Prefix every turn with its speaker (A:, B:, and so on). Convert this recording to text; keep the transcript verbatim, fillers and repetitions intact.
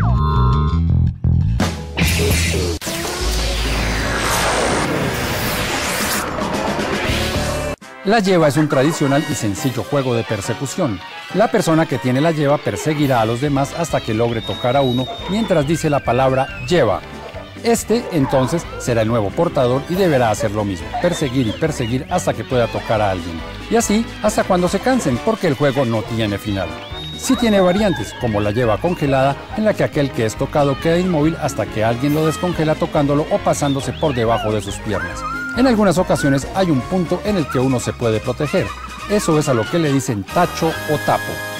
A: La lleva es un tradicional y sencillo juego de persecución. La persona que tiene la lleva perseguirá a los demás hasta que logre tocar a uno mientras dice la palabra lleva. Este, entonces, será el nuevo portador y deberá hacer lo mismo, perseguir y perseguir hasta que pueda tocar a alguien. Y así hasta cuando se cansen, porque el juego no tiene final. Sí tiene variantes, como la lleva congelada, en la que aquel que es tocado queda inmóvil hasta que alguien lo descongela tocándolo o pasándose por debajo de sus piernas. En algunas ocasiones hay un punto en el que uno se puede proteger. Eso es a lo que le dicen tacho o tapo.